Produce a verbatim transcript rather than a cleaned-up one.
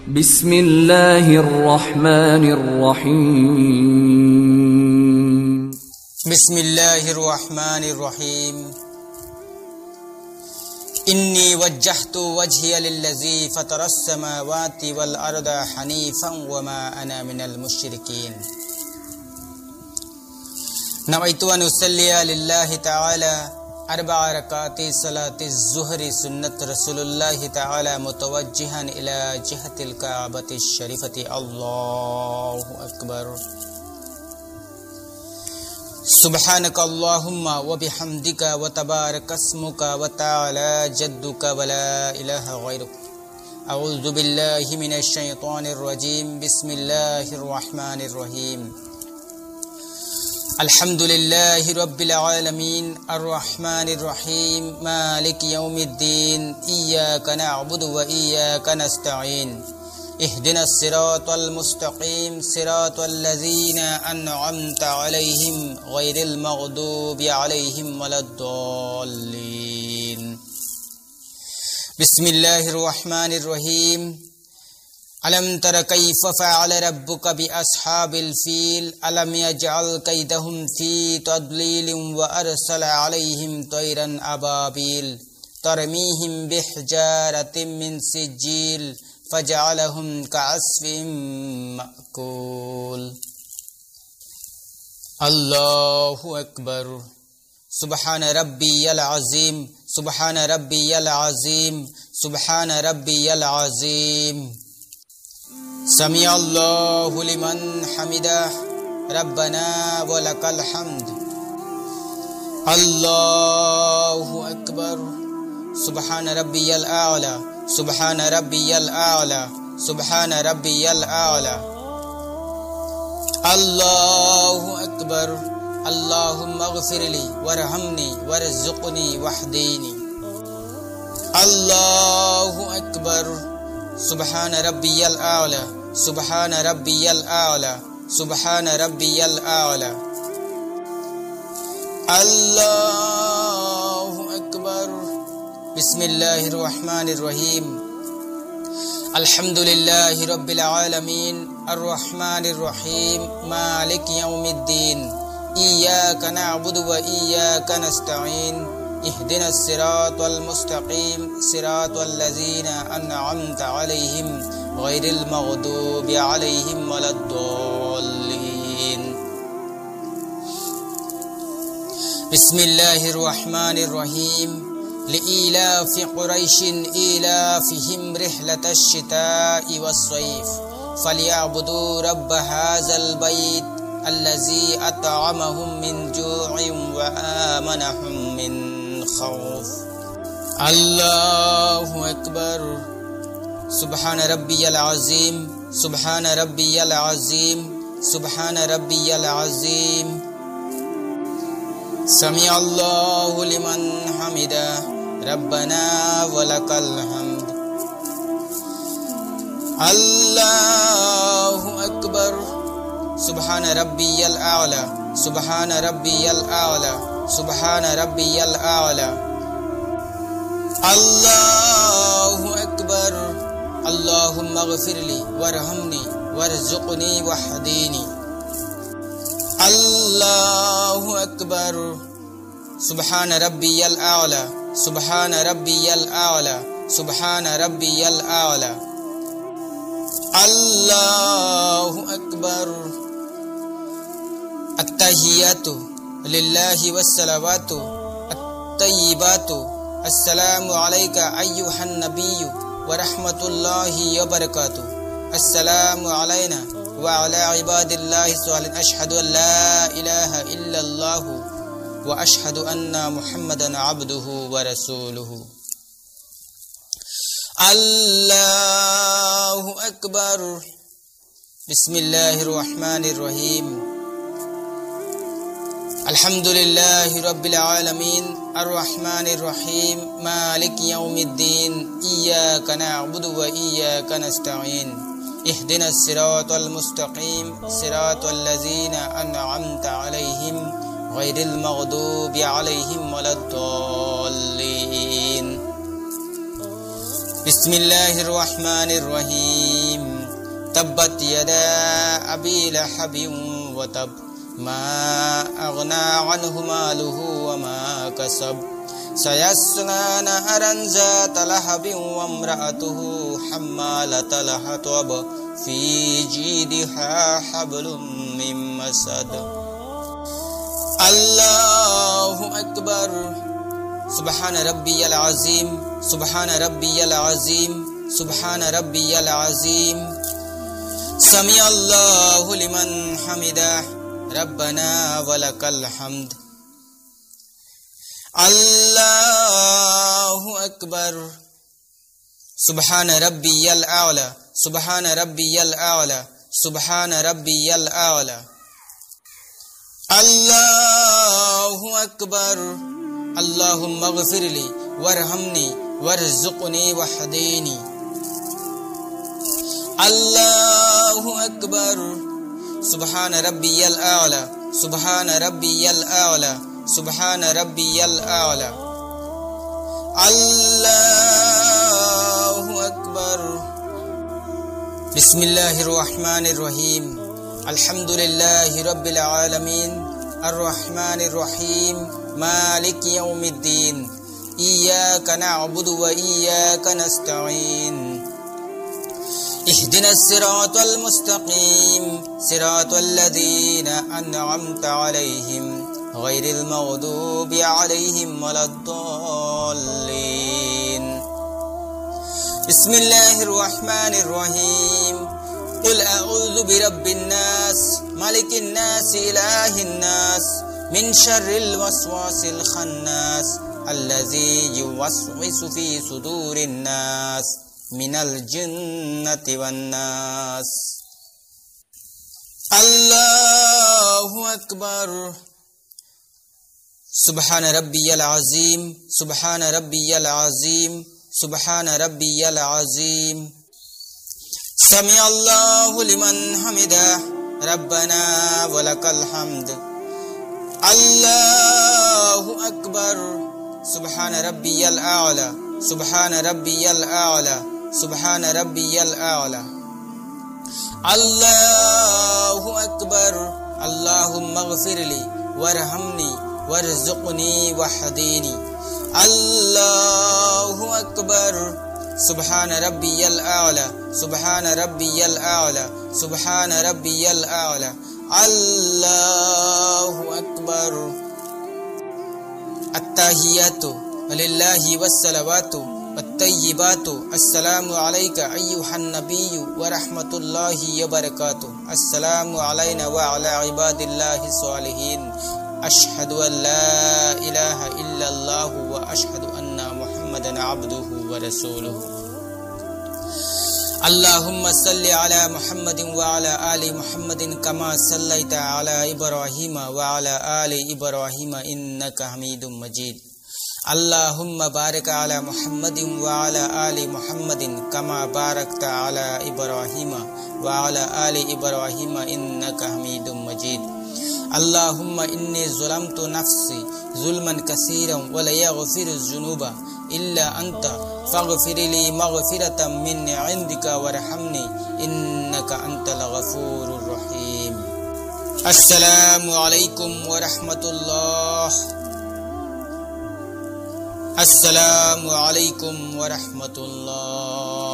बिस्मिल्लाहिर्रहमानिर्रहीम। बिस्मिल्लाहिर्रहमानिर्रहीम। इन्नी वज्जहतु वज्हिया लिल्लज़ी फ़तरस समावाति वल अर्द हनीफ़न वमा अना मिनल मुश्रिकीन। नवैतु अन उसल्लिया लिल्लाहि तआला अर्बअ रकाति सलाति ज़ुहरी सुन्नत रसूलुल्लाहि तआला मुतवज्जिहन इला जिहतिल काबति शरीफति। अल्लाहु अकबर। सुब्हानक अल्लाहुम्मा व बिहम्दिका व तबारकस्मुका व तआला जद्दुका व ला इलाहा गैरुक। अऊज़ु बिल्लाहि मिनश शैतानिर रजीम। बिस्मिल्लाहिर रहमानिर रहीम। अल्हम्दुलिल्लाहि रब्बिल आलमीन अर्रहमानिर रहीम मालिकि यौमिद्दीन इय्याका नअबुदु व इय्याका नस्तईन इहदिनस सिरातल मुस्तकीम सिरातल लज़ीना अन्अमता अलैहिम गैरिल मग़दूबि अलैहिम वलद्दाल्लीन। बिस्मिल्लाहिर रहमानिर रहीम। अलम तर कैफ़ फ़अल रब्बुका बिअस्हाबिल फ़ील अलम यजअल कैदहुम फ़ी तद्लीलिन व अरसल अलैहिम तैरन अबाबील तरमीहिम बिहिजारतिम मिन सिज्जील फजअलहुम कअस्फ़िन मअकूल। अल्लाहु अकबर। सुब्हान रब्बियल अज़ीम सुब्हान रब्बियल अज़ीम सुब्हान रब्बियल अज़ीम। समी अल्लाहु लिमन हमिदा रब्बना व लकल हम्द। अल्लाहु अकबर। सुब्हान रब्बियल आला सुब्हान रब्बियल आला सुब्हान रब्बियल आला। अल्लाहु अकबर। अल्लाहुम्मा अग़फ़िरली वरहमनी वरज़ुक़नी वहदीनी। अल्लाहु अकबर। सुब्हान रब्बियल आला सुब्हान रब्बियल आला सुब्हान रब्बियल आला। अल्लाहु अकबर। बिस्मिल्लाहिर रहमानिर रहीम। अल्हम्दुलिल्लाहि रब्बिल आलमीन अर्रहमानिर रहीम मालिकि यौमिद्दीन इय्याका नअबुदु व इय्याका नस्तईन इहदिनस सिरातल मुस्तकीम सिरातल लज़ीना अन्अमता अलैहिम गैरिल मग़दूबि अलैहिम वलद्दाल्लीन। बिस्मिल्लाहिर रहमानिर रहीम। लिईलाफ़ि क़ुरैशिन ईलाफ़िहिम रिह्लतश शिताइ वस्सैफ़ फ़लियअबुदू रब्ब हाज़ल बैत अल्लज़ी अतअमहुम मिन जूഇन व आमनहुम मिन खौफ। अल्लाहु अकबर। सुब्हान रब्बियल अज़ीम सुब्हान रब्बियल अज़ीम सुब्हान रब्बियल अज़ीम। समी अल्लाहु लिमन हमिदा रब्बना व लकल हम्द। अल्लाहु अकबर। सुब्हान रब्बियल आला सुब्हान रब्बियल आला सुब्हान रब्बियल आला। अल्लाहु अकबर। अल्लाहुम्मा अग़फ़िरली वरहमनी वरज़ुक़नी वहदीनी। अल्लाहु अकबर। सुब्हान रब्बियल आला सुब्हान रब्बियल आला सुब्हान रब्बियल आला। अल्लाहु अकबर। अत्तहियातु लिल्लाहि वस्सलावातु अत्तय्यिबातु अस्सलामु अलैका अय्युहन नबिय्यु व रहमतुल्लाहि व बरकातुहू। अस्सलामु अलैना व अला इबादिल्लाहि स्वालिहीन। अशहदु अन ला इलाहा इल्लल्लाहु व अशहदु अन्ना मुहम्मदन अब्दुहु व रसूलुहु। अल्लाहु अकबर। बिस्मिल्लाहिर रहमानिर रहीम। अल्हम्दुलिल्लाहि रब्बिल आलमीन अर्रहमानिर रहीम मालिकि यौमिद्दीन इय्याका नअबुदु व इय्याका नस्तईन इहदिनस सिरातल मुस्तकीम सिरातल लज़ीना अन्अमता अलैहिम गैरिल मग़दूबि अलैहिम वलद्दाल्लीन। बिस्मिल्लाहिर रहमानिर रहीम। तब्बत यदा अबी लहब व तब मा अगना अन्हु मालुहु व मा कसब सयस्ला नहरन ज़ात लहब व इम्रअतुहु हम्मालतल हतब फी जीदिहा हब्लुम मिन मसद। अल्लाहु अकबर। सुबहान रब्बियल अज़ीम, सुबहान रब्बियल अज़ीम, सुबहान रब्बियल अज़ीम। समी अल्लाहु लिमन हमिdah, रब्बना वलकल हम्द। अल्लाहु अकबर। सुबहान रब्बियल आला, सुबहान रब्बियल आला, सुबहान रब्बियल आला। अल्लाहु अकबर। अल्लाहुम्मा ग़फ़िरली वरहमनी वरज़ुक़नी वहदीनी। अल्लाहु अकबर। सुबहान रब्बियल आला, सुबहान रब्बियल आला, सुबहान रब्बियल आला। अल्लाहु अकबर। बिस्मिल्लाहिर रहमानिर रहीम। अल्हम्दुलिल्लाहि रब्बिल आलमीन, अर्रहमानिर रहीम, मालिक यौमिद्दीन। इय्याका नअबुदु व इय्याका नस्तईन। इहदिनस सिरातल मुस्तकीम, सिरातल लज़ीना अनअमता अलैहिम, गैरिल मग़दूबि अलैहिम वलद्दॉल्लीन। बिस्मिल्लाहिर रहमानिर रहीम। क़ुल अऊज़ु बिरब्बिन नास, मालिकिन नास, इलाहिन नास, मिन शर्रिल वस्वासिल खन्नास, अल्लज़ी युवस्विसु फ़ी सुदूरिन नास, मिनल जिन्नति वन नास। अल्लाहु अकबर। सुबहान रब्बियल अज़ीम, सुबहान रब्बियल अज़ीम, सुबहान रब्बियल अज़ीम। समी अल्लाहु लिमन हमिdah, रब्बना वलकल हम्द। अल्लाहु अकबर। सुबहान रब्बियल आला, सुबहान रब्बियल आला, सुबहान रब्बियल आला। अल्लाहु अकबर। अल्लाहुम्मा ग़फ़िरली वरहमनी वरज़ुक़नी वहदीनी। अल्लाहु अकबर। सुबहान रब्बियल आला, सुबहान रब्बियल आला, सुबहान रब्बियल आला। अल्लाहु अकबर। अत्तहियातु लिल्लाहि वस्सलावातु वत्तय्यिबातु। अस्सलामु अलैका अय्युहन नबिय्यु व रहमतुल्लाहि व बरकातुहू। अस्सलामु अलैना व अला इबादिल्लाहि स्वालिहीन। अशहदु अन ला इलाहा इल्लल्लाहु व अशहदु अन्ना मुहम्मदन अब्दुहु व रसूलुहु। अल्लाहुम्मा सल्लि अला मुहम्मदिन व अला आलि मुहम्मदिन कमा सल्लैता अला इब्राहीम व अला आलि इब्राहीम इन्नका हमीदुम मजीद। अल्लाहुम्मा बारिक अला मुहम्मदिन व अला आलि मुहम्मदिन कमा बारकता अला इब्राहीम व अला आलि इब्राहीम इन्नका हमीदुम मजीद। अल्लाहुम्मा इन्नी ज़लमतु नफ्सी ज़ुल्मन कसीरन व ला यग़फिरु ज़ुनूबा इल्ला अंता फ़ग़फ़िरली मग़फ़िरतम मिन इंदिका वरहमनी इन्नका अंतल गफ़ूरुर रहीम। अस्सलामु अलैकुम व रहमतुल्लाह। अस्सलामु अलैकुम व रहमतुल्लाह।